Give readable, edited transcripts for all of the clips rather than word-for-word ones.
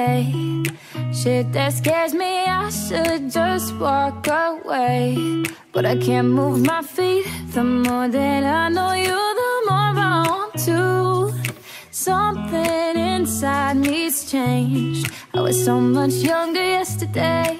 yesterday. Shit that scares me, I should just walk away. But I can't move my feet. The more that I know you, the more I want to. Something inside me's changed. I was so much younger yesterday.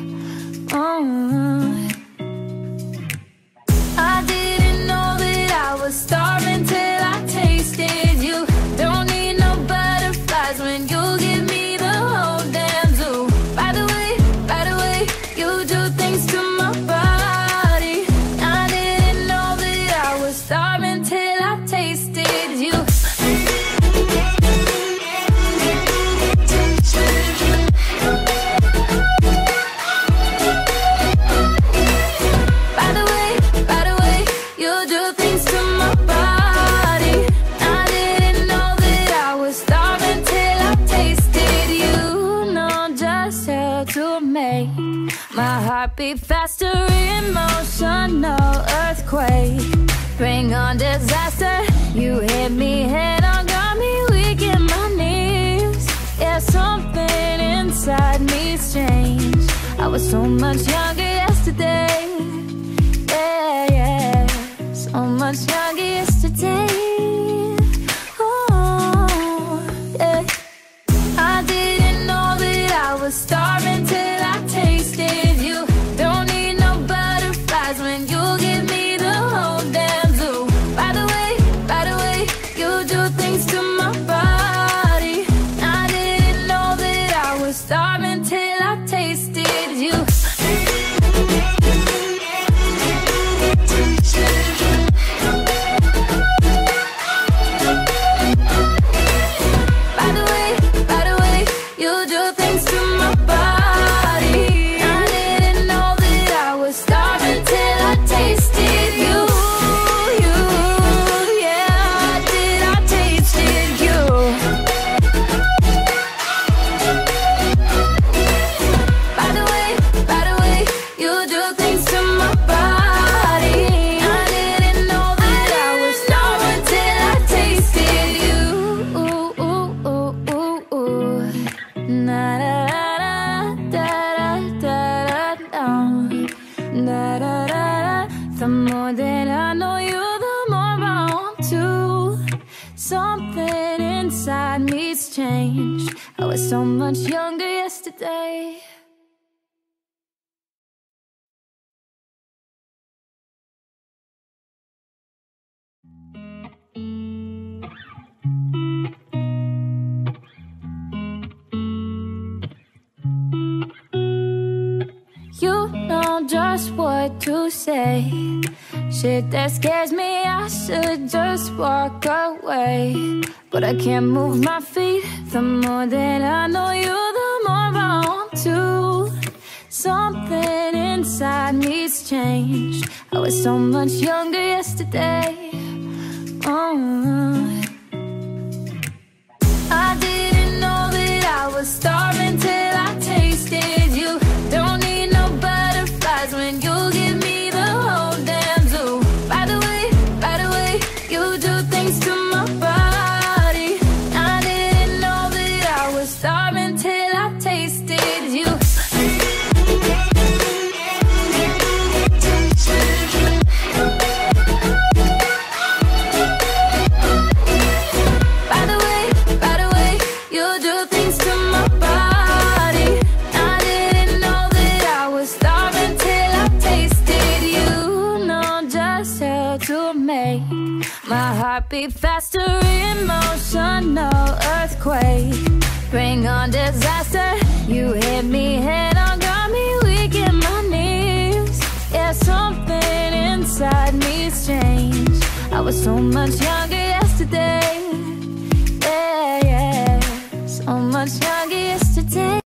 I didn't know that I was starving till I tasted you. Don't need no butterflies when you give me the whole damn zoo. By the way, you do things to my body. I didn't know that I was starving till I tasted you. By the way, you do things to my body. I didn't know that I was starving till I tasted you. Know just how to make my heart beat faster. Emotional earthquake, bring on disaster. You hit me head on, got me weak in my knees. Yeah, something inside me's changed. I was so much younger yesterday. Yeah, so much younger yesterday. Oh, yeah. I didn't know that I was starving till I tasted you. Don't need no butterflies when you give me the whole damn zoo. By the way, you do things to my body. I didn't know that I was starving till I tasted you. By the way, you do things to my body. I didn't know that I was starving till I tasted you. Yeah, I tasted you. By the way, you do things to my body. I didn't know that I was starving till I tasted you. Na da da da da da da. The more that I know you, the more I want to. Something inside me's changed. I was so much younger yesterday. You know just what to say. Shit that scares me, I should just walk away. But I can't move my feet. The more that I know you, the more I want to. Something inside me's changed. I was so much younger yesterday. I didn't know that I was starving till I tasted you. Don't need no butterflies when you give me the whole damn zoo. By the way, you do things to my body. I didn't know that I was starving till I tasted you. By the way, you do things to my body. I didn't know that I was starving till I tasted you. Know just how to make my heart beat faster. Emotional earthquake, bring on disaster. You hit me head on, got me weak in my knees. Yeah, something inside me's changed. I was so much younger yesterday. Yeah, so much younger yesterday.